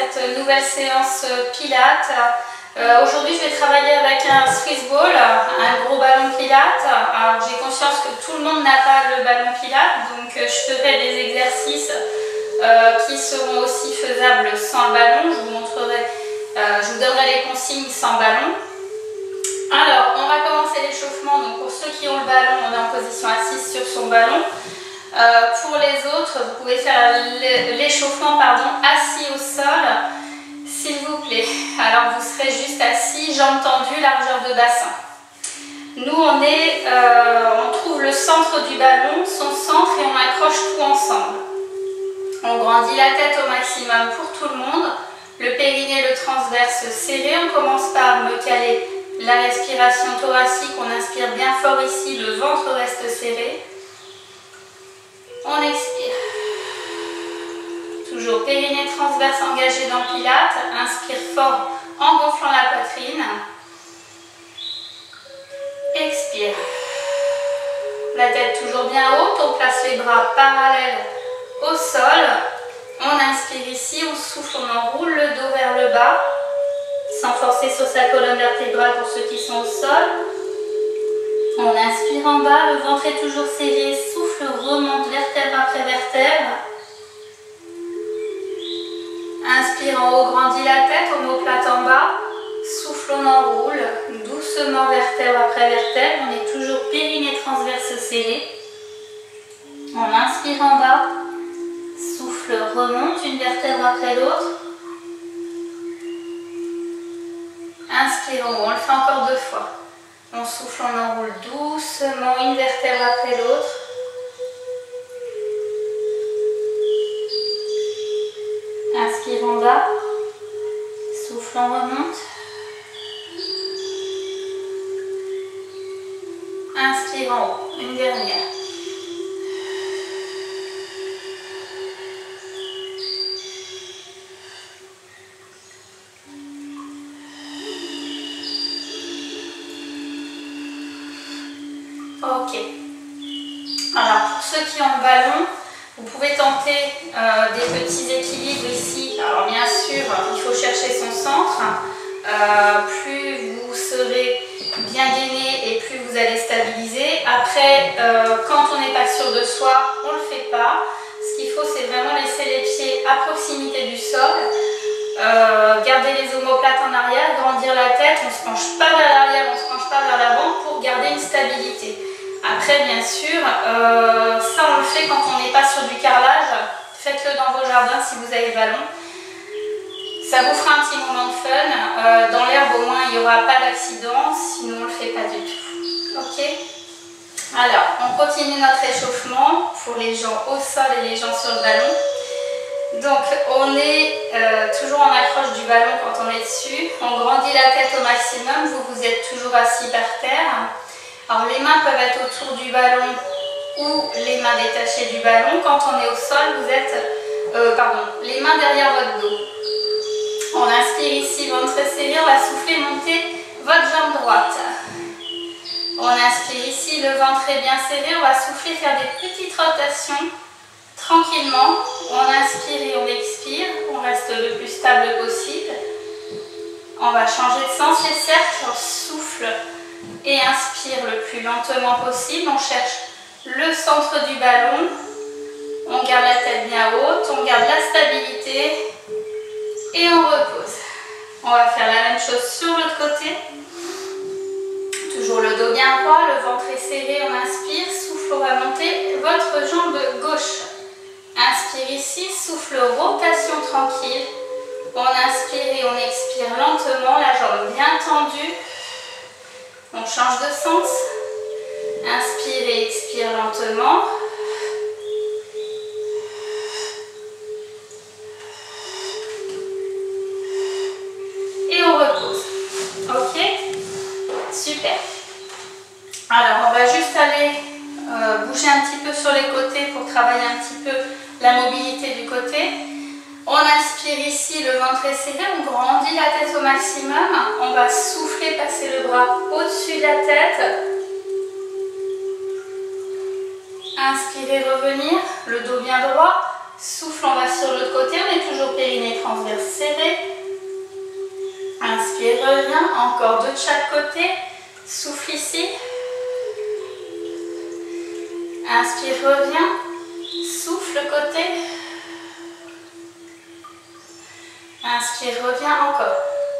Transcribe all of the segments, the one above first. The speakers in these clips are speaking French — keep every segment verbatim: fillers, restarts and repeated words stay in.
cette nouvelle séance Pilates. Euh, Aujourd'hui, je vais travailler avec un Swiss Ball, un gros ballon Pilates. Alors, j'ai conscience que tout le monde n'a pas le ballon Pilates, donc euh, je ferai des exercices euh, qui seront aussi faisables sans le ballon. Je vous montrerai, euh, je vous donnerai les consignes sans ballon. Alors, on va commencer l'échauffement. Donc, pour ceux qui ont le ballon, on est en position assise sur son ballon. Euh, pour les autres, vous pouvez faire l'échauffement pardon, assis au sol, s'il vous plaît. Alors, vous serez juste assis, jambes tendues, largeur de bassin. Nous, on, est, euh, on trouve le centre du ballon, son centre, et on accroche tout ensemble. On grandit la tête au maximum pour tout le monde. Le périnée, le transverse serré. On commence par me caler la respiration thoracique. On inspire bien fort ici, le ventre reste serré. On expire. Toujours périnée transverse engagé dans Pilates. Inspire fort en gonflant la poitrine. Expire. La tête toujours bien haute. On place les bras parallèles au sol. On inspire ici. On souffle. On enroule le dos vers le bas. Sans forcer sur sa colonne vertébrale pour ceux qui sont au sol. On inspire en bas, le ventre est toujours serré, souffle, remonte vertèbre après vertèbre. Inspire en haut, grandit la tête, omoplate en bas. Souffle, on enroule, doucement vertèbre après vertèbre. On est toujours périnée transverse serré. On inspire en bas, souffle, remonte une vertèbre après l'autre. Inspire en haut, on le fait encore deux fois. On souffle, on enroule doucement une vertèbre après l'autre. Inspire en bas. Souffle, on remonte. Inspire en haut. Une dernière. Ok. Alors, pour ceux qui ont le ballon, vous pouvez tenter euh, des petits équilibres ici. Alors, bien sûr, il faut chercher son centre. Euh, plus vous serez bien gainé et plus vous allez stabiliser. Après, euh, quand on n'est pas sûr de soi, on ne le fait pas. Ce qu'il faut, c'est vraiment laisser les pieds à proximité du sol. Euh, garder les omoplates en arrière, grandir la tête. On ne se penche pas vers l'arrière, on ne se penche pas vers l'avant pour garder une stabilité. Après, bien sûr, euh, ça on le fait quand on n'est pas sur du carrelage. Faites-le dans vos jardins si vous avez le ballon. Ça vous fera un petit moment de fun. Euh, dans l'herbe, au moins, il n'y aura pas d'accident. Sinon, on ne le fait pas du tout. Ok? Alors, on continue notre échauffement pour les gens au sol et les gens sur le ballon. Donc, on est euh, toujours en accroche du ballon quand on est dessus. On grandit la tête au maximum. Vous, vous êtes toujours assis par terre. Alors les mains peuvent être autour du ballon ou les mains détachées du ballon. Quand on est au sol, vous êtes, euh, pardon, les mains derrière votre dos. On inspire ici, ventre serré, on va souffler, monter votre jambe droite. On inspire ici, le ventre est bien serré, on va souffler, faire des petites rotations tranquillement. On inspire et on expire, on reste le plus stable possible. On va changer de sens les cercles, on souffle et inspire le plus lentement possible. On cherche le centre du ballon. On garde la tête bien haute. On garde la stabilité. Et on repose. On va faire la même chose sur l'autre côté. Toujours le dos bien droit. Le ventre est serré. On inspire. Souffle, on va monter votre jambe gauche. Inspire ici. Souffle, rotation tranquille. On inspire et on expire lentement. La jambe bien tendue. On change de sens. Inspire et expire lentement. Et on repose. Ok? Super. Alors, on va juste aller euh, bouger un petit peu sur les côtés pour travailler un petit peu la mobilité du côté. On inspire ici, le ventre est serré, on grandit la tête au maximum. On va souffler, passer le bras au-dessus de la tête. Inspirez, revenir, le dos bien droit. Souffle, on va sur l'autre côté, on est toujours périnée transverse serré. Inspire, reviens. Encore deux de chaque côté. Souffle ici. Inspire, reviens. Souffle côté. Inspire, reviens encore.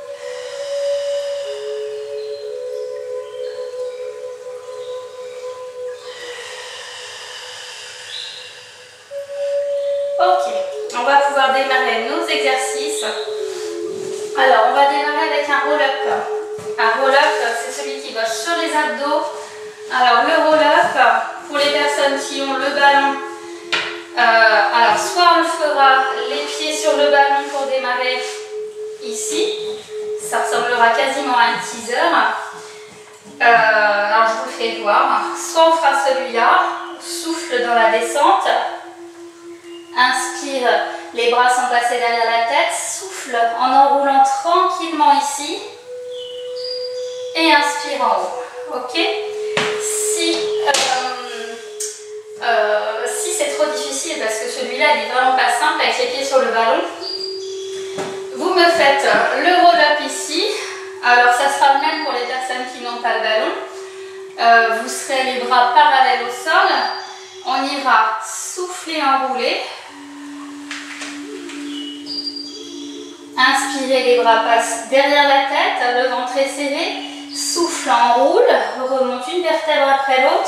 Ok, on va pouvoir démarrer nos exercices. Alors, on va démarrer avec un roll-up. Un roll-up, c'est celui qui va sur les abdos. Alors, le roll-up, pour les personnes qui ont le ballon, euh, alors soit on le fera les pieds sur le ballon pour démarrer ici. Ça ressemblera quasiment à un teaser. Euh, alors, je vous le fais voir. Soit on fera celui-là, souffle dans la descente. Inspire, les bras sont passés derrière la tête, souffle en enroulant tranquillement ici et inspire en haut. Ok? Si, euh, euh, si c'est trop difficile, parce que celui-là il est vraiment pas simple avec les pieds sur le ballon, vous me faites le roll-up ici. Alors ça sera le même pour les personnes qui n'ont pas le ballon. Euh, vous serez les bras parallèles au sol. On ira souffler, enrouler. Inspirez, les bras passent derrière la tête, le ventre est serré. Souffle, enroule, remonte une vertèbre après l'autre.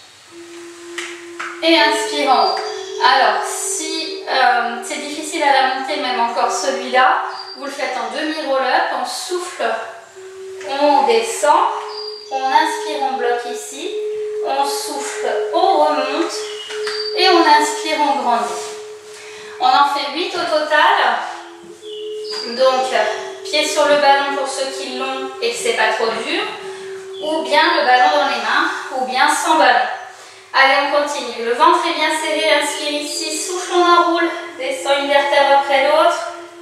Et inspire en haut. Alors, si euh, c'est difficile à la montée, même encore celui-là, vous le faites en demi-roll-up, on souffle, on descend, on inspire, on bloque ici, on souffle, on remonte et on inspire, on grandit. On en fait huit au total. Donc, pied sur le ballon pour ceux qui l'ont et que c'est pas trop dur, ou bien le ballon dans les mains, ou bien sans ballon. Allez, on continue. Le ventre est bien serré, inspire ici, souffle, on enroule, descend une vertèbre après l'autre.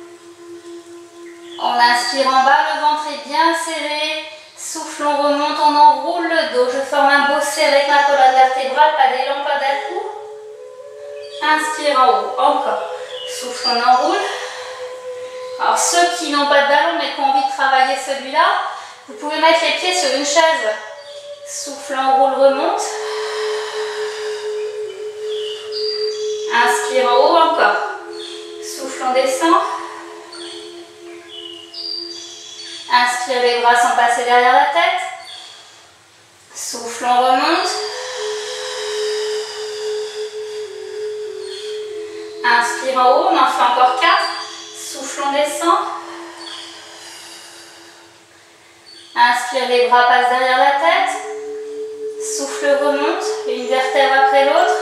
On inspire en bas, le ventre est bien serré, souffle, on remonte, on enroule le dos. Je forme un bosset avec ma colonne vertébrale, pas d'élan, pas d'à-coup. Inspire en haut, encore. Souffle, on enroule. Alors ceux qui n'ont pas de ballon mais qui ont envie de travailler celui-là, vous pouvez mettre les pieds sur une chaise. Souffle, enroule, remonte. Inspire en haut, encore. Souffle, on descend. Inspire, les bras sont passés derrière la tête. Souffle, on remonte. Inspire en haut, on en fait encore quatre. Souffle, on descend. Inspire, les bras passent derrière la tête. Souffle, remonte. Une vertèbre après l'autre.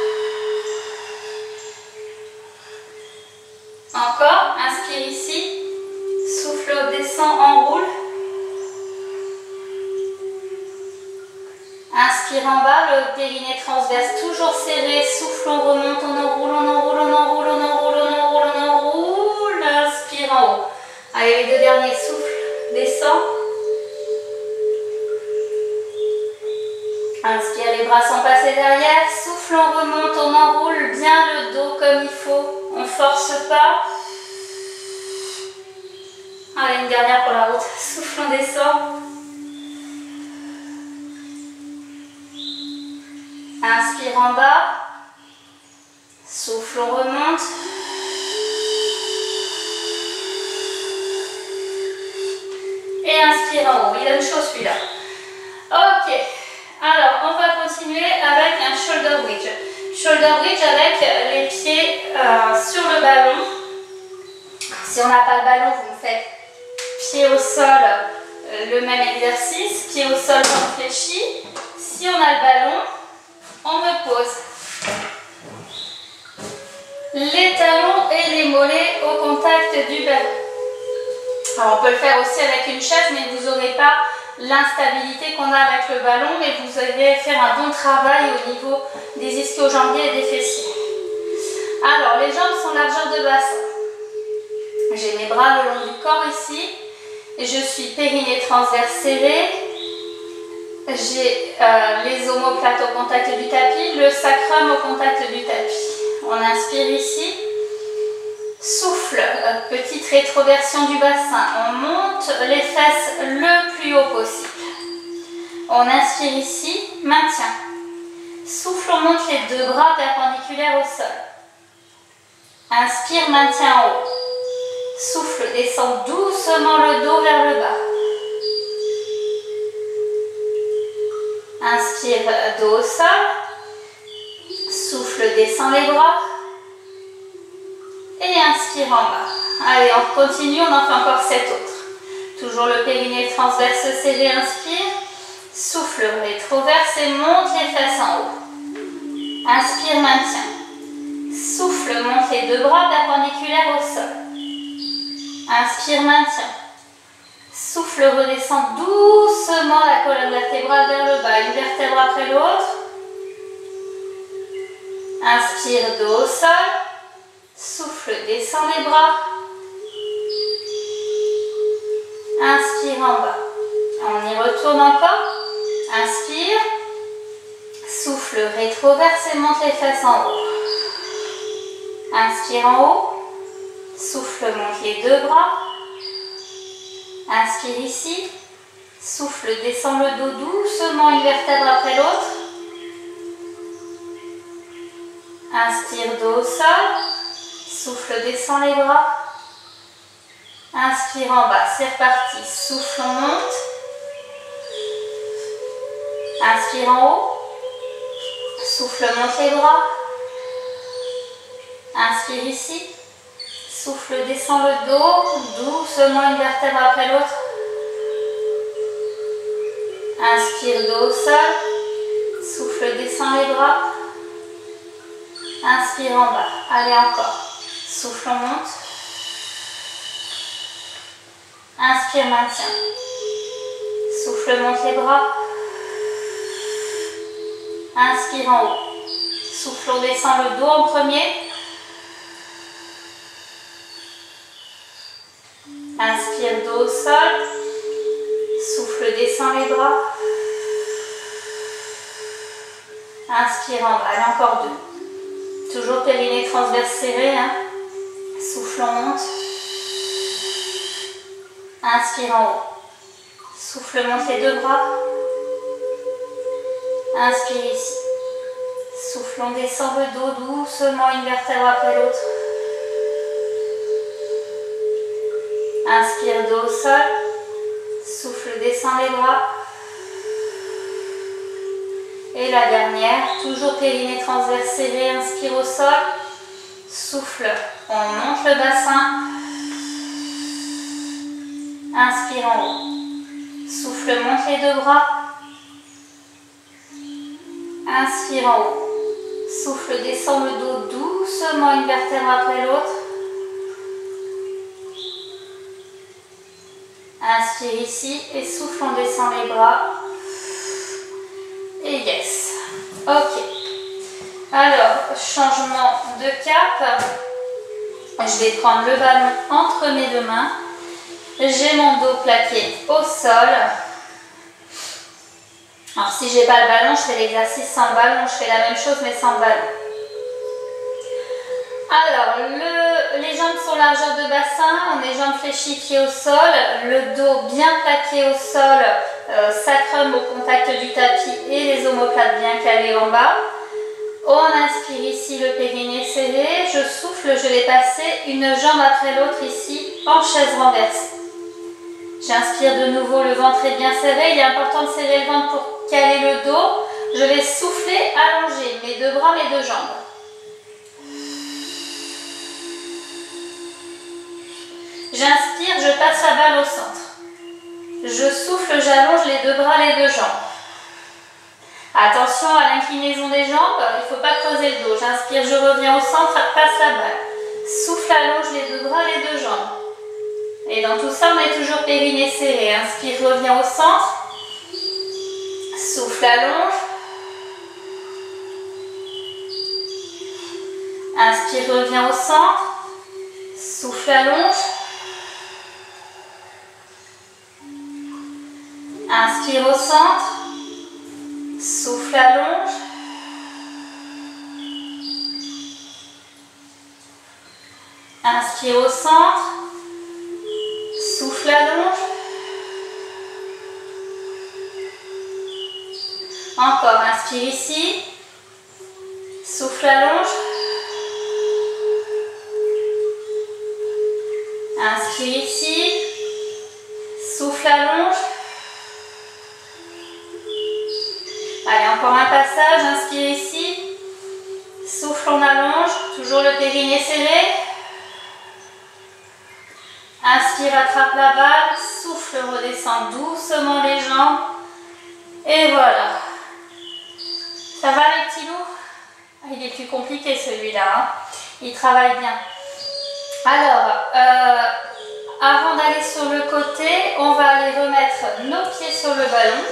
Encore. Inspire ici. Souffle, descend, enroule. Inspire en bas, le périnée transverse toujours serré. Souffle, on remonte, on enroule, on enroule, on enroule, on enroule, on enroule, on enroule. Inspire en haut. Allez, les deux derniers souffles, descend. Inspire, les bras sont passés derrière. Souffle, on remonte, on enroule bien le dos comme il faut. On ne force pas. Allez, une dernière pour la route. Souffle, on descend. Inspire en bas. Souffle, on remonte. Et inspire en haut. Il a une chose celui-là. Ok. Alors, on va continuer avec un shoulder bridge. Shoulder bridge avec les pieds euh, sur le ballon. Si on n'a pas le ballon, vous me faites pied au sol, euh, le même exercice. Pied au sol, on fléchit. Si on a le ballon, on me pose les talons et les mollets au contact du ballon. Alors, on peut le faire aussi avec une chaise, mais vous n'aurez pas l'instabilité qu'on a avec le ballon, mais vous allez faire un bon travail au niveau des ischio-jambiers et des fessiers. Alors, les jambes sont largeur de bassin. J'ai mes bras le long du corps ici, et je suis périnée transverse serré. J'ai euh, les omoplates au contact du tapis, le sacrum au contact du tapis. On inspire ici. Souffle, petite rétroversion du bassin. On monte les fesses le plus haut possible. On inspire ici, maintien. Souffle, on monte les deux bras perpendiculaires au sol. Inspire, maintien en haut. Souffle, descend doucement le dos vers le bas. Inspire, dos au sol. Souffle, descend les bras. Et inspire en bas. Allez, on continue, on en fait encore sept autres. Toujours le périnée transverse serré, inspire. Souffle, rétroverse et monte les fesses en haut. Inspire, maintien. Souffle, monte les deux bras perpendiculaires au sol. Inspire, maintien. Souffle, redescend doucement la colonne vertébrale vers le bas, une vertèbre après l'autre. Inspire, dos au sol. Souffle, descend les bras. Inspire en bas. On y retourne encore. Inspire. Souffle, rétroverse et monte les fesses en haut. Inspire en haut. Souffle, monte les deux bras. Inspire ici. Souffle, descend le dos doucement, une vertèbre après l'autre. Inspire, dos au sol. Souffle, descend les bras. Inspire en bas, c'est reparti. Souffle, on monte. Inspire en haut. Souffle, monte les bras. Inspire ici. Souffle, descend le dos. Doucement, une vertèbre après l'autre. Inspire, dos au sol. Souffle, descend les bras. Inspire en bas. Allez, encore. Souffle, on monte. Inspire, maintien. Souffle, monte les bras. Inspire en haut. Souffle, on descend le dos en premier. Inspire, dos au sol. Souffle, descend les bras. Inspire en bas. Allez, encore deux. Toujours périnée transverse serré. Hein. Souffle, on monte. Inspire en haut. Souffle, monte les deux bras. Inspire ici. Souffle, on descend le dos doucement, une vertèbre après l'autre. Inspire, dos au sol. Souffle, descend les bras. Et la dernière, toujours périnée transverse serré, inspire au sol. Souffle, on monte le bassin. Inspire en haut. Souffle, monte les deux bras. Inspire en haut. Souffle, descend le dos doucement, une vertèbre après l'autre. Inspire ici et souffle, on descend les bras. Et yes. Ok. Alors, changement de cap. Je vais prendre le ballon entre mes deux mains. J'ai mon dos plaqué au sol. Alors, si j'ai pas le ballon, je fais l'exercice sans ballon. Je fais la même chose, mais sans ballon. Alors, le, les jambes sont largeur de bassin. On est jambes fléchies, pieds au sol. Le dos bien plaqué au sol. Euh, sacrum au contact du tapis et les omoplates bien calées en bas. On inspire ici, le périnée serré. Je souffle, je vais passer une jambe après l'autre ici en chaise renversée. J'inspire de nouveau, le ventre est bien serré. Il est important de serrer le ventre pour caler le dos. Je vais souffler, allonger mes deux bras, mes deux jambes. J'inspire, je passe la balle au centre. Je souffle, j'allonge les deux bras, les deux jambes. Attention à l'inclinaison des jambes, il ne faut pas creuser le dos. J'inspire, je reviens au centre, passe la balle. Souffle, allonge les deux bras, les deux jambes. Et dans tout ça, on est toujours périnée serré. Inspire, reviens au centre. Souffle, allonge. Inspire, reviens au centre. Souffle, allonge. Inspire au centre. Souffle, allonge. Inspire au centre. Souffle, allonge. Encore, inspire ici. Souffle, allonge. Inspire ici. Souffle, allonge. Allez, encore un passage. Inspire ici. Souffle, on allonge. Toujours le périnée serré. Inspire, attrape la balle. Souffle, redescend doucement les jambes. Et voilà. Ça va les petits loups? Il est plus compliqué celui-là. Hein, il travaille bien. Alors, euh, avant d'aller sur le côté, on va aller remettre nos pieds sur le ballon.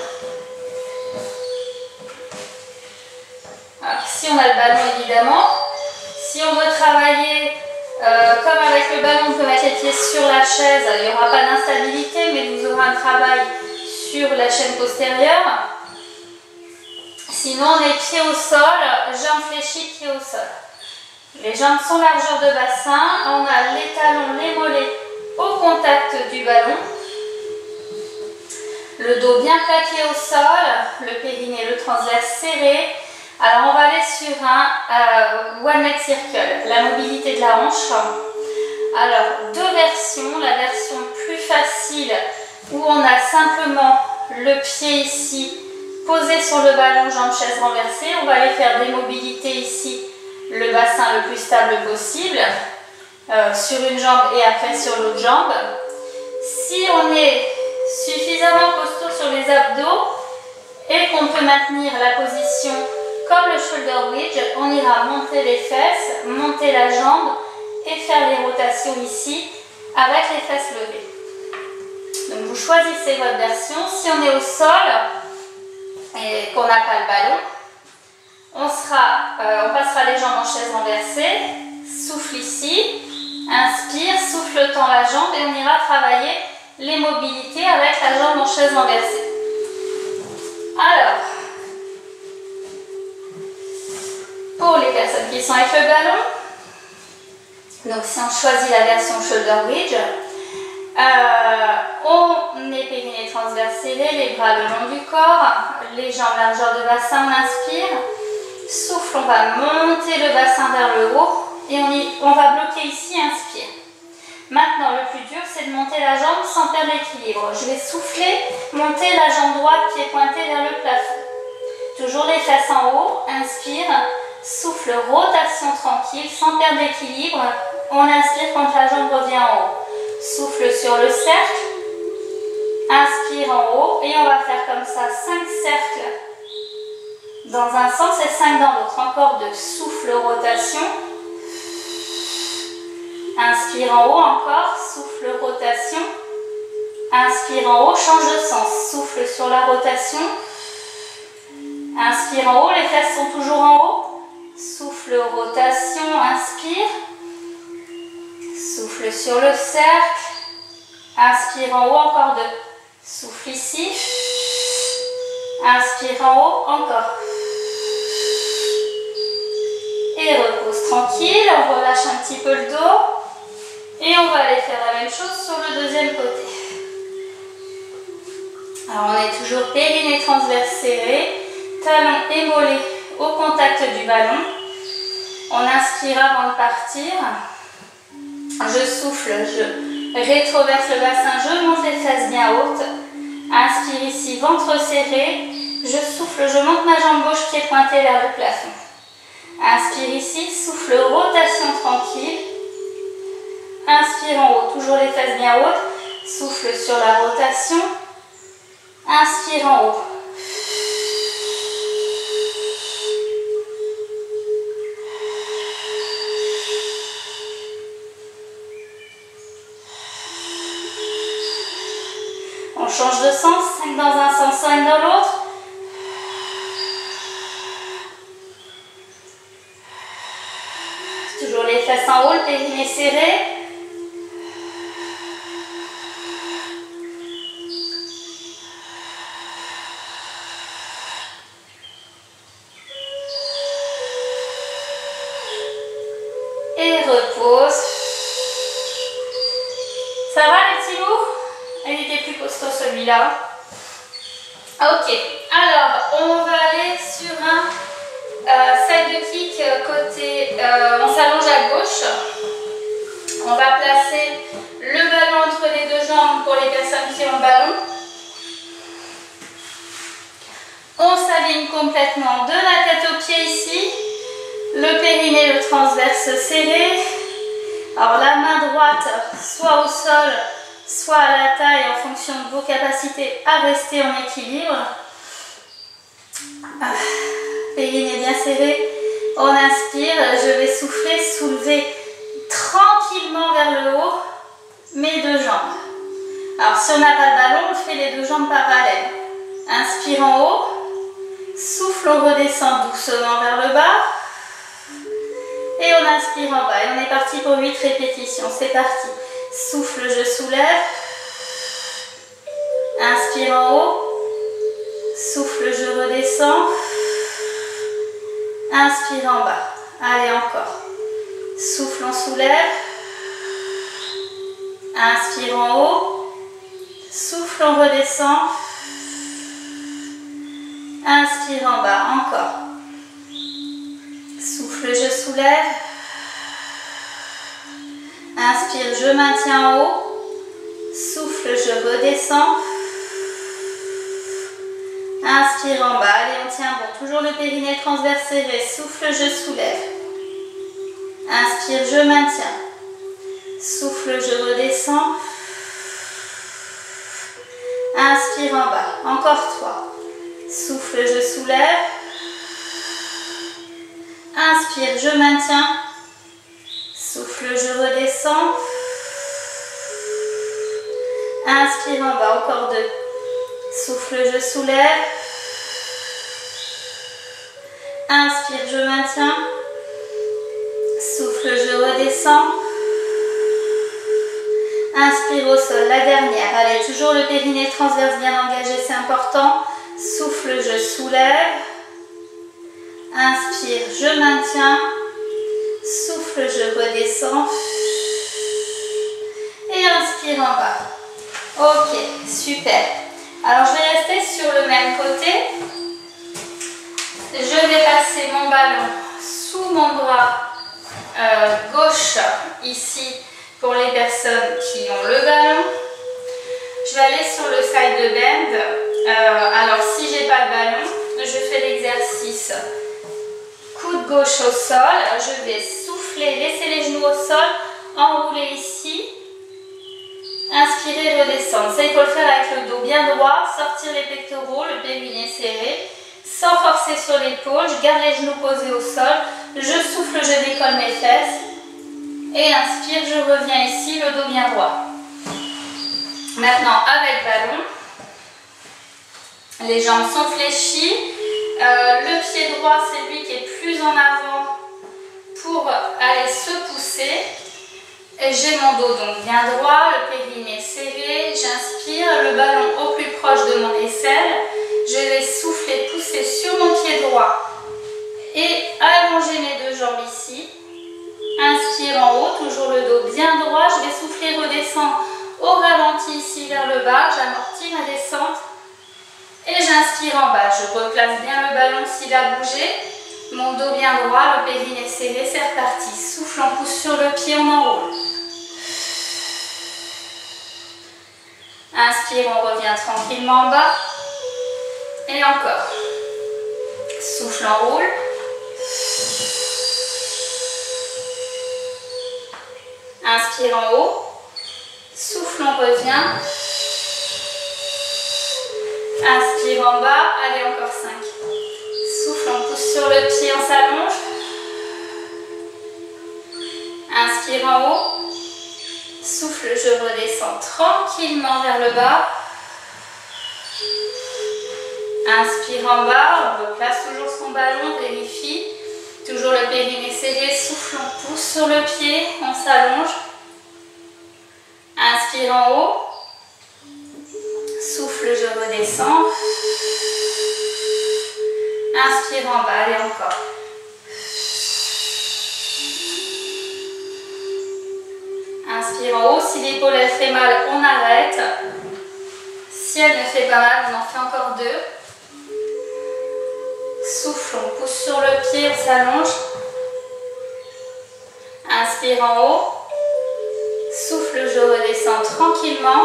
Alors, si on a le ballon évidemment. Si on veut travailler euh, comme avec le ballon, on peut mettre les pieds sur la chaise. Il n'y aura pas d'instabilité, mais vous aurez un travail sur la chaîne postérieure. Sinon, on est pieds au sol, jambes fléchies, pieds au sol. Les jambes sont largeur de bassin. On a les talons, les mollets au contact du ballon. Le dos bien plaqué au sol, le périnée, le transverse serré. Alors, on va aller sur un euh, one leg circle, la mobilité de la hanche. Alors, deux versions. La version plus facile où on a simplement le pied ici posé sur le ballon, jambes chaise renversée. On va aller faire des mobilités ici, le bassin le plus stable possible, euh, sur une jambe et après sur l'autre jambe. Si on est suffisamment costaud sur les abdos et qu'on peut maintenir la position comme le shoulder bridge, on ira monter les fesses, monter la jambe et faire les rotations ici avec les fesses levées. Donc vous choisissez votre version. Si on est au sol et qu'on n'a pas le ballon, on, sera, euh, on passera les jambes en chaise renversée, souffle ici, inspire, souffle tend la jambe et on ira travailler les mobilités avec la jambe en chaise renversée. Alors, pour les personnes qui sont avec le ballon, donc si on choisit la version shoulder bridge, euh, on est périnée transverse serré, les bras le long du corps, les jambes largeur de bassin, on inspire, souffle, on va monter le bassin vers le haut et on, y, on va bloquer ici, inspire. Maintenant, le plus dur, c'est de monter la jambe sans perdre l'équilibre. Je vais souffler, monter la jambe droite, pied pointé vers le plafond. Toujours les fesses en haut, inspire, souffle, rotation tranquille, sans perdre l'équilibre. On inspire quand la jambe revient en haut. Souffle sur le cercle, inspire en haut et on va faire comme ça cinq cercles dans un sens et cinq dans l'autre. Encore de souffle, rotation. Inspire en haut encore, souffle, rotation. Inspire en haut, change de sens. Souffle sur la rotation. Inspire en haut, les fesses sont toujours en haut. Souffle, rotation, inspire. Souffle sur le cercle. Inspire en haut, encore deux. Souffle ici. Inspire en haut, encore. Et repose tranquille, on relâche un petit peu le dos. Et on va aller faire la même chose sur le deuxième côté. Alors on est toujours périnée transverse serré, talons et mollets au contact du ballon. On inspire avant de partir. Je souffle, je rétroverse le bassin, je monte les fesses bien hautes. Inspire ici, ventre serré. Je souffle, je monte ma jambe gauche, pied pointé vers le plafond. Inspire ici, souffle, rotation tranquille. Inspire en haut, toujours les fesses bien hautes. Souffle sur la rotation. Inspire en haut. On change de sens, cinq dans un sens, cinq dans l'autre. Toujours les fesses en haut, le périnée serré. Et repose. Ça va les petits loups? Il était plus costaud celui-là. Ok, alors on va aller sur un euh, side kick côté, euh, on s'allonge à gauche. On va placer le ballon entre les deux jambes pour les personnes qui ont le ballon. On s'aligne complètement de la tête aux pieds ici. Le périnée, le transverse serré. Alors la main droite soit au sol, soit à la taille en fonction de vos capacités à rester en équilibre. Ah, périnée bien serré. On inspire, je vais souffler, soulever tranquillement vers le haut mes deux jambes. Alors si on n'a pas de ballon, on fait les deux jambes parallèles. Inspire en haut, souffle, on redescend doucement vers le bas. Et on inspire en bas. Et on est parti pour huit répétitions. C'est parti. Souffle, je soulève. Inspire en haut. Souffle, je redescends. Inspire en bas. Allez, encore. Souffle, on soulève. Inspire en haut. Souffle, on redescend. Inspire en bas. Encore. Souffle, je soulève. Inspire, je maintiens en haut. Souffle, je redescends. Inspire en bas. Allez, on tient bon. Toujours le périnée transverse serré. Souffle, je soulève. Inspire, je maintiens. Souffle, je redescends. Inspire en bas. Encore trois. Souffle, je soulève. Inspire, je maintiens. Souffle, je redescends. Inspire en bas, encore deux. Souffle, je soulève. Inspire, je maintiens. Souffle, je redescends. Inspire au sol, la dernière. Allez, toujours le périnée transverse bien engagé, c'est important. Souffle, je soulève. Inspire, je maintiens. Souffle, je redescends. Et inspire en bas. Ok, super. Alors, je vais rester sur le même côté. Je vais passer mon ballon sous mon bras euh, gauche, ici, pour les personnes qui ont le ballon. Je vais aller sur le side bend. Euh, alors, si j'ai pas de ballon, je fais l'exercice. Coude gauche au sol, je vais souffler, laisser les genoux au sol, enrouler ici, inspirer, redescendre. Ça, il faut le faire avec le dos bien droit, sortir les pectoraux, le périnée serré, sans forcer sur l'épaule. Je garde les genoux posés au sol, je souffle, je décolle mes fesses et inspire, je reviens ici, le dos bien droit. Maintenant, avec ballon, les jambes sont fléchies. Euh, le pied droit, c'est lui qui est plus en avant pour aller se pousser. Et j'ai mon dos donc bien droit, le périnée serré. J'inspire, le ballon au plus proche de mon aisselle. Je vais souffler, pousser sur mon pied droit et allonger mes deux jambes ici. Inspire en haut, toujours le dos bien droit. Je vais souffler, redescendre au ralenti ici vers le bas. J'amortis ma descente. Et j'inspire en bas, je replace bien le ballon s'il a bougé. Mon dos bien droit, le périnée serré, c'est reparti. Souffle, on pousse sur le pied, on enroule. Inspire, on revient tranquillement en bas. Et encore. Souffle, enroule. Inspire en haut. Souffle, on revient. Inspire en bas, allez encore cinq. Souffle, on pousse sur le pied, on s'allonge. Inspire en haut. Souffle, je redescends tranquillement vers le bas. Inspire en bas, on replace toujours son ballon, vérifie. Toujours le périnée serré, souffle, on pousse sur le pied, on s'allonge. Inspire en haut. Souffle, je redescends. Inspire en bas, allez encore. Inspire en haut. Si l'épaule elle fait mal, on arrête. Si elle ne fait pas mal, on en fait encore deux. Souffle, on pousse sur le pied, on s'allonge. Inspire en haut. Souffle, je redescends tranquillement.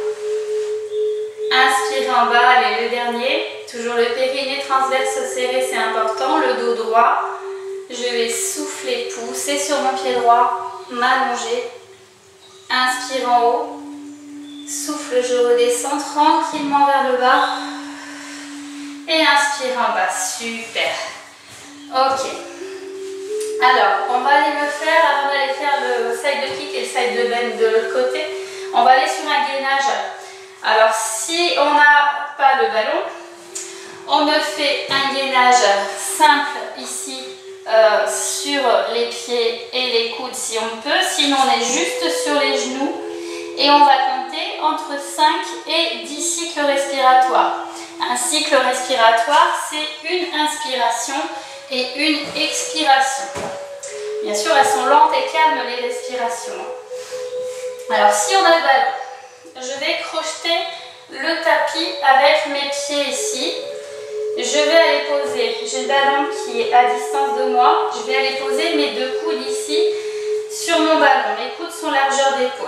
Inspire en bas, allez, le dernier. Toujours le périnée transverse serré, c'est important. Le dos droit. Je vais souffler, pousser sur mon pied droit, m'allonger. Inspire en haut. Souffle, je redescends tranquillement vers le bas. Et inspire en bas. Super. Ok. Alors, on va aller me faire, avant d'aller faire le side kick et le side bend de l'autre côté, on va aller sur un gainage. Alors, si on n'a pas le ballon, on me fait un gainage simple ici euh, sur les pieds et les coudes si on peut. Sinon, on est juste sur les genoux et on va compter entre cinq et dix cycles respiratoires. Un cycle respiratoire, c'est une inspiration et une expiration. Bien sûr, elles sont lentes et calmes les respirations. Alors, si on a le ballon, je vais crocheter le tapis avec mes pieds ici. Je vais aller poser, j'ai le ballon qui est à distance de moi, je vais aller poser mes deux coudes ici sur mon ballon. Mes coudes sont largeur d'épaule.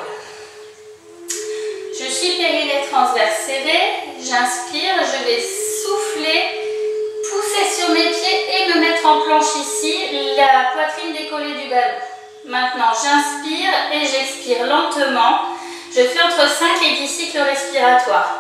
Je suis périnée transverse serré, j'inspire, je vais souffler, pousser sur mes pieds et me mettre en planche ici, la poitrine décollée du ballon. Maintenant, j'inspire et j'expire lentement. Je fais entre cinq et dix cycles respiratoires.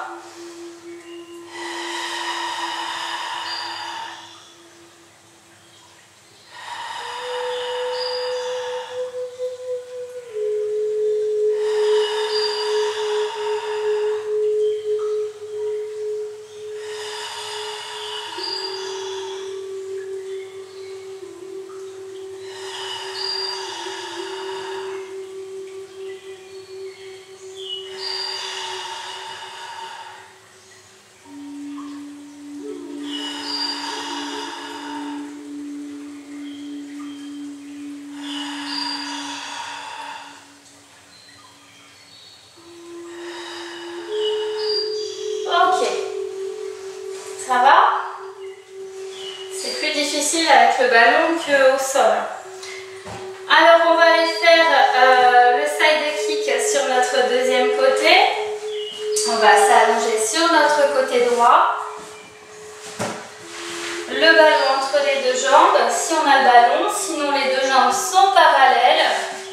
Ça va? C'est plus difficile avec le ballon qu'au sol. Alors on va aller faire euh, le side kick sur notre deuxième côté. On va s'allonger sur notre côté droit. Le ballon entre les deux jambes, si on a le ballon, sinon les deux jambes sont parallèles.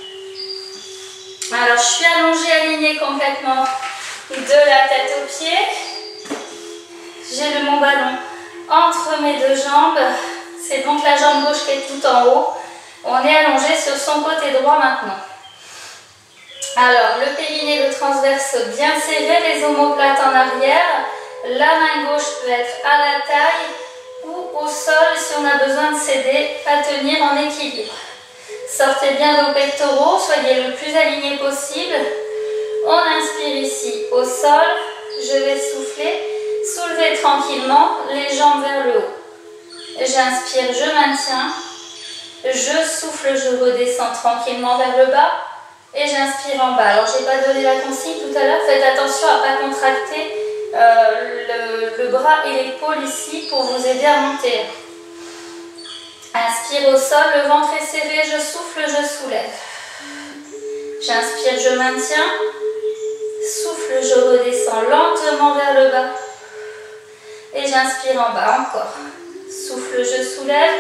Alors je suis allongée, alignée complètement de la tête aux pieds. J'ai mon ballon entre mes deux jambes, c'est donc la jambe gauche qui est tout en haut. On est allongé sur son côté droit maintenant. Alors, le périnée, le transverse bien serré, les omoplates en arrière. La main gauche peut être à la taille ou au sol si on a besoin de s'aider à tenir en équilibre. Sortez bien vos pectoraux, soyez le plus aligné possible. On inspire ici au sol, je vais souffler. Soulevez tranquillement les jambes vers le haut. J'inspire, je maintiens. Je souffle, je redescends tranquillement vers le bas. Et j'inspire en bas. Alors, je n'ai pas donné la consigne tout à l'heure. Faites attention à ne pas contracter euh, le, le bras et l'épaule ici pour vous aider à monter. Inspire au sol, le ventre est serré. Je souffle, je soulève. J'inspire, je maintiens. Souffle, je redescends lentement vers le bas. Et j'inspire en bas encore. Souffle, je soulève.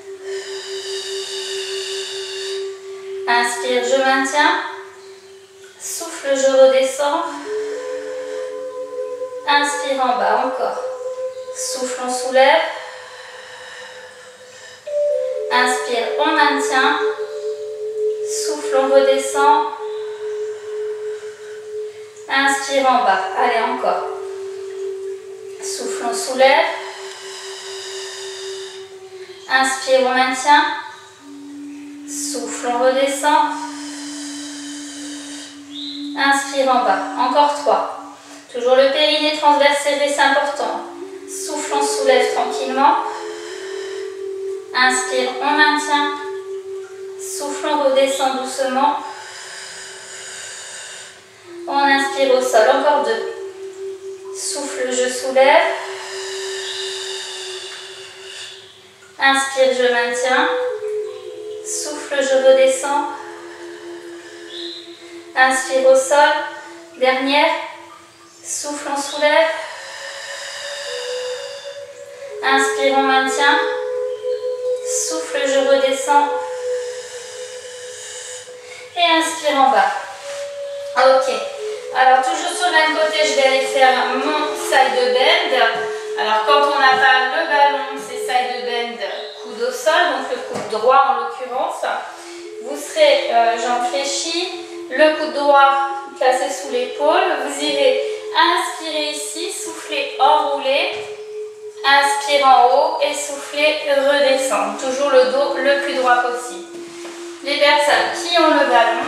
Inspire, je maintiens. Souffle, je redescends. Inspire en bas encore. Souffle, on soulève. Inspire, on maintient. Souffle, on redescend. Inspire en bas. Allez, encore. Souffle, on soulève. Inspire, on maintient. Souffle, on redescend. Inspire en bas. Encore trois. Toujours le périnée transverse serré, c'est important. Souffle, on soulève tranquillement. Inspire, on maintient. Souffle, on redescend doucement. Inspire au sol, encore deux. Souffle, je soulève. Inspire, je maintiens. Souffle, je redescends. Inspire au sol. Dernière. Souffle, on soulève. Inspire, on maintient. Souffle, je redescends. Et inspire en bas. Ok. Alors, toujours sur le même côté, je vais aller faire mon side bend. Alors, quand on n'a pas le ballon, c'est side bend, coude au sol, donc le coude droit en l'occurrence. Vous serez euh, jambes fléchies, le coude droit placé sous l'épaule. Vous irez inspirer ici, souffler, enrouler. Inspire en haut et souffler, redescendre. Toujours le dos le plus droit possible. Les personnes qui ont le ballon,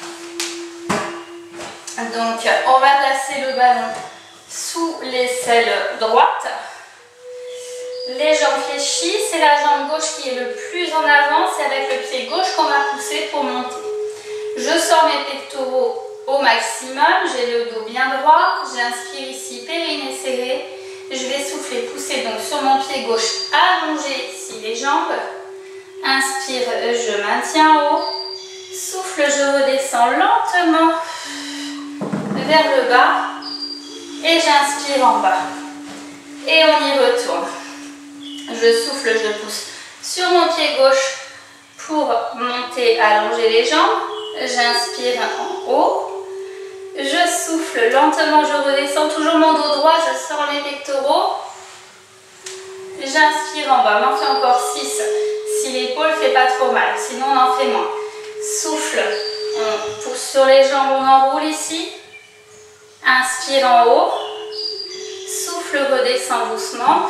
donc on va placer le ballon sous l'aisselle droite. Les jambes fléchies, c'est la jambe gauche qui est le plus en avant. C'est avec le pied gauche qu'on va pousser pour monter. Je sors mes pectoraux au maximum. J'ai le dos bien droit. J'inspire ici, périnée serré. Je vais souffler, pousser donc sur mon pied gauche, allonger ici les jambes. Inspire, je maintiens en haut. Souffle, je redescends lentement vers le bas. Et j'inspire en bas. Et on y retourne. Je souffle, je pousse sur mon pied gauche pour monter, allonger les jambes. J'inspire en haut. Je souffle lentement, je redescends toujours mon dos droit, je sors les pectoraux. J'inspire en bas, on en fait encore six. Si l'épaule ne fait pas trop mal, sinon on en fait moins. Souffle, on pousse sur les jambes, on enroule ici. Inspire en haut. Souffle, redescend doucement.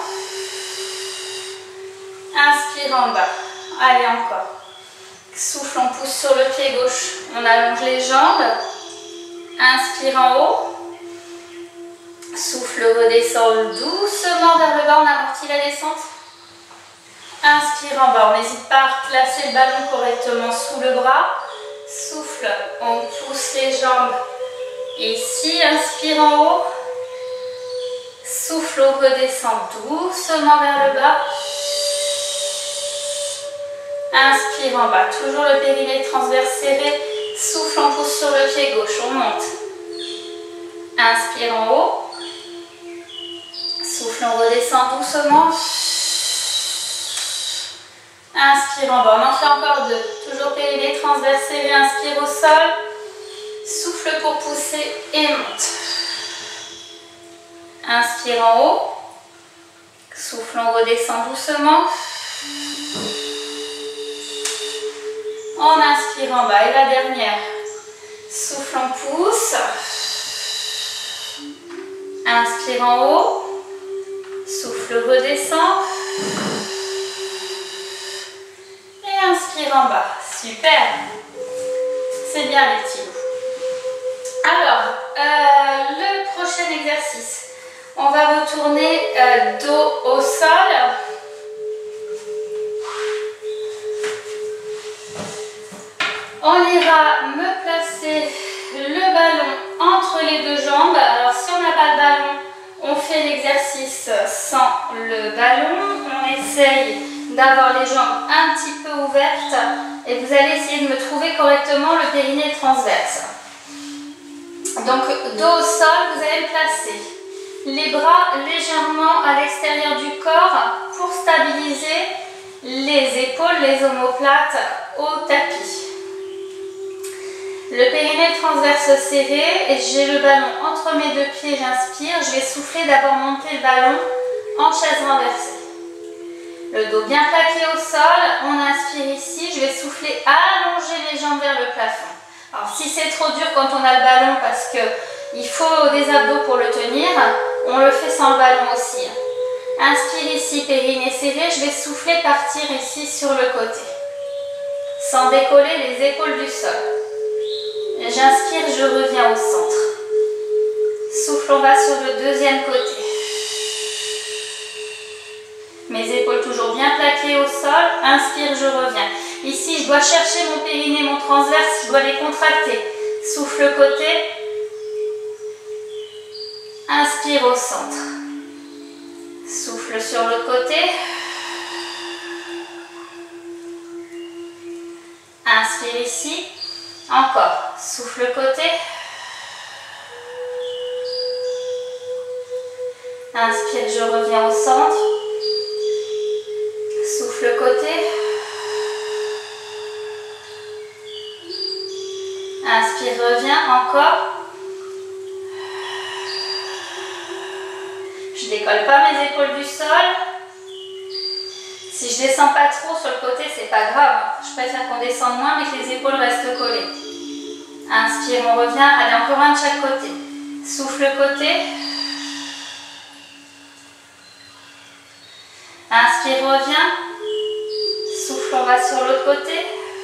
Inspire en bas. Allez, encore. Souffle, on pousse sur le pied gauche. On allonge les jambes. Inspire en haut. Souffle, redescend doucement vers le bas. On amortit la descente. Inspire en bas. On n'hésite pas à placer le ballon correctement sous le bras. Souffle, on pousse les jambes ici. Inspire en haut. Souffle, on redescend doucement vers le bas. Inspire en bas, toujours le périnée transverse serré. Souffle, on pousse sur le pied gauche, on monte. Inspire en haut. Souffle, on redescend doucement. Inspire en bas, on en fait encore deux. Toujours périnée transverse serré, inspire au sol. Souffle pour pousser et monte. Inspire en haut. Souffle, on redescend doucement. On inspire en bas et la dernière. Souffle, on pousse. Inspire en haut. Souffle, redescend. Et inspire en bas. Super. C'est bien les petits loups. Alors, euh, le prochain exercice. On va retourner euh, dos au sol. On ira me placer le ballon entre les deux jambes. Alors si on n'a pas le ballon, on fait l'exercice sans le ballon. On essaye d'avoir les jambes un petit peu ouvertes et vous allez essayer de me trouver correctement le périnée transverse. Donc dos au sol, vous allez placer les bras légèrement à l'extérieur du corps pour stabiliser les épaules, les omoplates au tapis. Le périnée transverse serré et j'ai le ballon entre mes deux pieds, j'inspire. Je vais souffler, d'abord monter le ballon en chaise renversée. Le dos bien plaqué au sol, on inspire ici, je vais souffler, allonger les jambes vers le plafond. Alors si c'est trop dur quand on a le ballon parce qu'il faut des abdos pour le tenir, on le fait sans le ballon aussi. Inspire ici, périnée serré, je vais souffler, partir ici sur le côté. Sans décoller les épaules du sol. J'inspire, je reviens au centre. Souffle, on va sur le deuxième côté. Mes épaules toujours bien plaquées au sol. Inspire, je reviens. Ici, je dois chercher mon périnée, mon transverse, je dois les contracter. Souffle côté. Inspire au centre. Souffle sur le côté. Inspire ici. Encore. Souffle côté. Inspire, je reviens au centre. Souffle côté. Inspire, reviens. Encore. Je décolle pas mes épaules du sol. Si je descends pas trop sur le côté, c'est pas grave. Je préfère qu'on descende moins mais que les épaules restent collées. Inspire, on revient. Allez, encore un de chaque côté. Souffle côté. Inspire, reviens. Souffle, on va sur l'autre côté.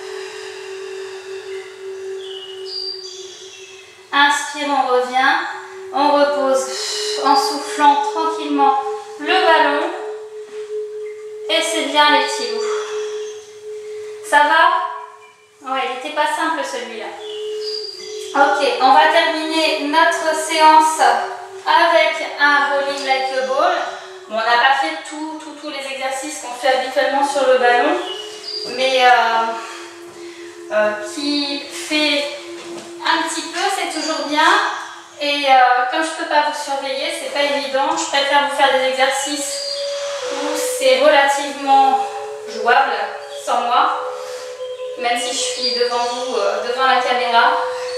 Inspire, on revient. On repose en soufflant tranquillement le ballon. Et c'est bien les petits loups. Ça va? Ouais, il n'était pas simple celui-là. Ok, on va terminer notre séance avec un rolling like a ball. Bon, on n'a pas fait tout, tout, tous les exercices qu'on fait habituellement sur le ballon, mais euh, euh, qui fait un petit peu, c'est toujours bien. Et euh, comme je ne peux pas vous surveiller, c'est pas évident, je préfère vous faire des exercices où c'est relativement jouable sans moi, même si je suis devant vous, euh, devant la caméra.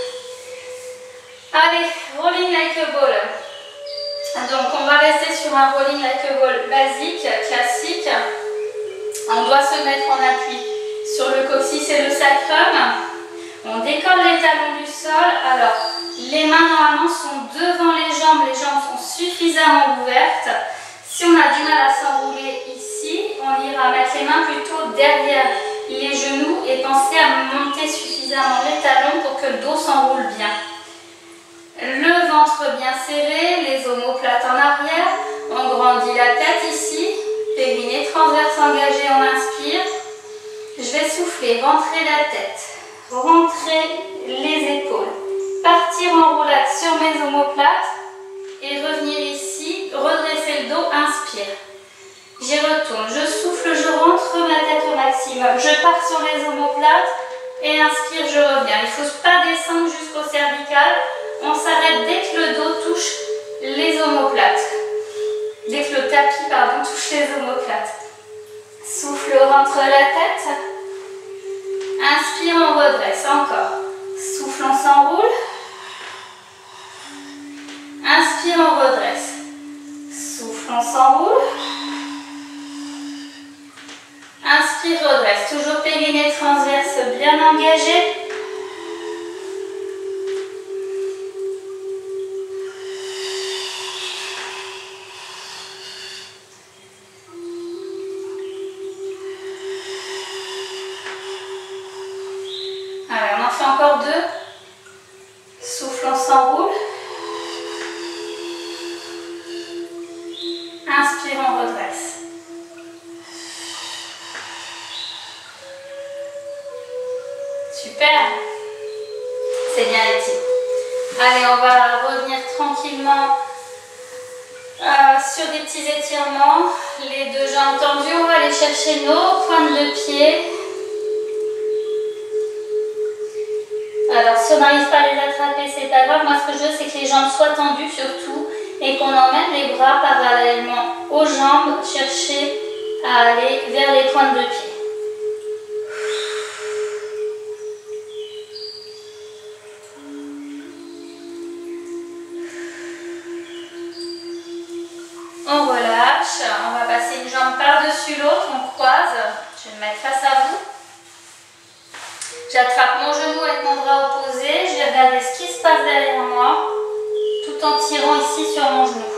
Allez, rolling like a ball. Donc on va rester sur un rolling like a ball basique, classique. On doit se mettre en appui sur le coccyx et le sacrum. On décolle les talons du sol. Alors, les mains normalement sont devant les jambes, les jambes sont suffisamment ouvertes. Si on a du mal à s'enrouler ici, on ira mettre les mains plutôt derrière les genoux et penser à monter suffisamment les talons pour que le dos s'enroule bien. Le ventre bien serré, les omoplates en arrière. On grandit la tête ici. Périnée transverse engagé, on inspire. Je vais souffler, rentrer la tête, rentrer les épaules, partir en roulade sur mes omoplates et revenir ici, redresser le dos, inspire. J'y retourne, je souffle, je rentre ma tête au maximum. Je pars sur les omoplates et inspire, je reviens. Il ne faut pas descendre jusqu'au cervical. On s'arrête dès que le dos touche les omoplates. Dès que le tapis, pardon, touche les omoplates. Souffle, rentre la tête. Inspire, on redresse. Encore. Souffle, on s'enroule. Inspire, on redresse. Souffle, on s'enroule. Inspire, redresse. Toujours périnée transverse bien engagé. Allez, on en fait encore deux. Souffle, on s'enroule. Inspire, on redresse. Super. C'est bien les petits. Allez, on va revenir tranquillement euh, sur des petits étirements. Les deux jambes tendues, on va aller chercher nos pointes de pied. Alors, si on n'arrive pas à les attraper, c'est pas grave. Moi, ce que je veux, c'est que les jambes soient tendues surtout et qu'on emmène les bras parallèlement aux jambes, chercher à aller vers les pointes de pied. On relâche, on va passer une jambe par-dessus l'autre, on croise. Je vais me mettre face à vous. J'attrape mon genou avec mon bras opposé, je vais regarder ce qui se passe derrière moi, tout en tirant ici sur mon genou.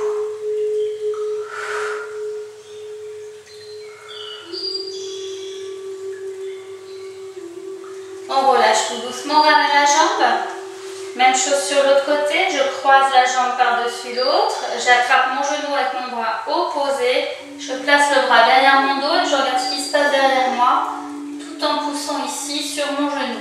On relâche tout doucement, on ramène la jambe. Même chose sur l'autre côté, je croise la jambe par-dessus l'autre, j'attrape mon genou avec mon bras opposé, je place le bras derrière mon dos et je regarde ce qui se passe derrière moi, tout en poussant ici sur mon genou.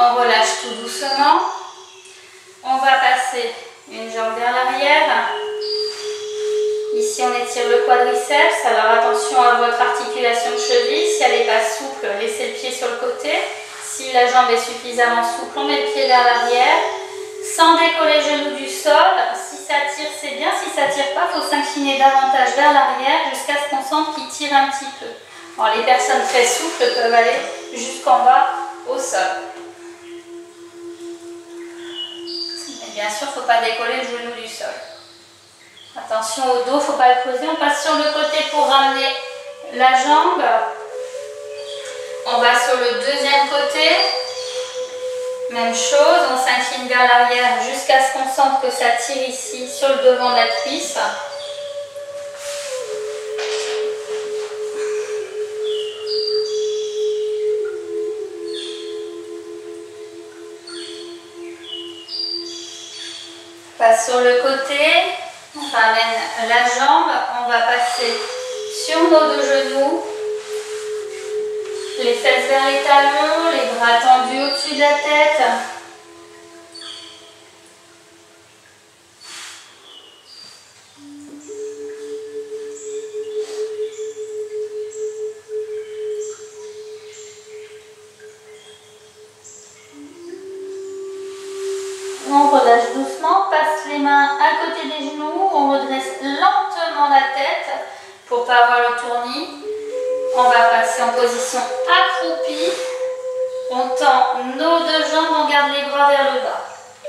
On relâche tout doucement. On va passer une jambe vers l'arrière. Ici, on étire le quadriceps. Alors attention à votre articulation de cheville. Si elle n'est pas souple, laissez le pied sur le côté. Si la jambe est suffisamment souple, on met le pied vers l'arrière. Sans décoller les genoux du sol. Si ça tire, c'est bien. Si ça ne tire pas, il faut s'incliner davantage vers l'arrière jusqu'à ce qu'on sente qu'il tire un petit peu. Alors, les personnes très souples peuvent aller jusqu'en bas au sol. Mais bien sûr, il ne faut pas décoller le genou du sol. Attention au dos, il ne faut pas le poser. On passe sur le côté pour ramener la jambe. On va sur le deuxième côté. Même chose, on s'incline vers l'arrière jusqu'à ce qu'on sente que ça tire ici sur le devant de la cuisse. On passe sur le côté, on ramène la jambe, on va passer sur nos deux genoux. Les fesses vers les talons, les bras tendus au-dessus de la tête. On relâche doucement, passe les mains à côté des genoux, on redresse lentement la tête pour ne pas avoir le tournis. On va passer en position accroupie. On tend nos deux jambes, on garde les bras vers le bas.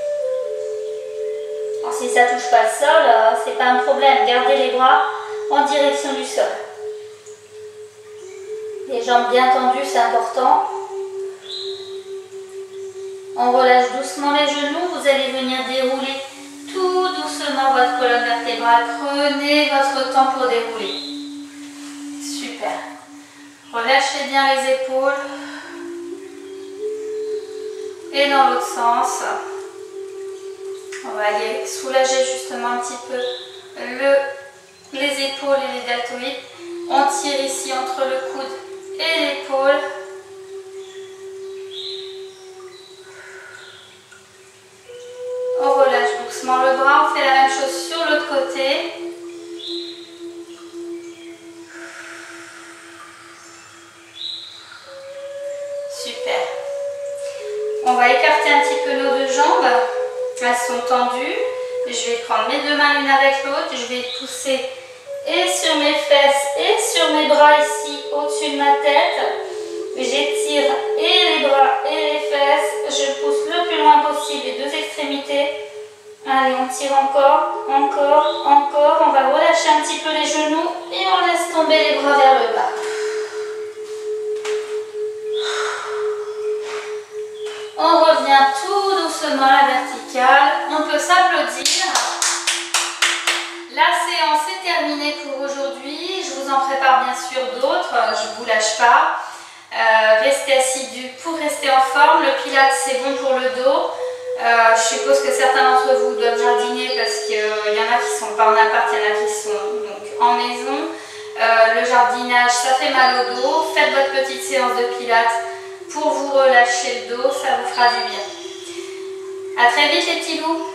Alors, si ça ne touche pas le sol, ce n'est pas un problème. Gardez les bras en direction du sol. Les jambes bien tendues, c'est important. On relâche doucement les genoux. Vous allez venir dérouler tout doucement votre colonne vertébrale. Prenez votre temps pour dérouler. Super. Relâchez bien les épaules. Et dans l'autre sens. On va aller soulager justement un petit peu le, les épaules et les deltoïdes. On tire ici entre le coude et l'épaule. On relâche doucement le bras. On fait la même chose sur l'autre côté. Super. On va écarter un petit peu nos deux jambes. Elles sont tendues. Je vais prendre mes deux mains l'une avec l'autre. Je vais pousser et sur mes fesses et sur mes bras ici au-dessus de ma tête. J'étire et les bras et les fesses. Je pousse le plus loin possible les deux extrémités. Allez, on tire encore, encore, encore. On va relâcher un petit peu les genoux et on laisse tomber les bras vers le bas. On revient tout doucement à la verticale. On peut s'applaudir. La séance est terminée pour aujourd'hui. Je vous en prépare bien sûr d'autres. Je ne vous lâche pas. Euh, restez assidus pour rester en forme. Le pilates, c'est bon pour le dos. Euh, je suppose que certains d'entre vous doivent jardiner parce qu'il euh, y en a qui sont pas en appart, il y en a qui sont donc en maison. Euh, le jardinage, ça fait mal au dos. Faites votre petite séance de pilates pour vous relâcher le dos, ça vous fera du bien. À très vite les petits loups.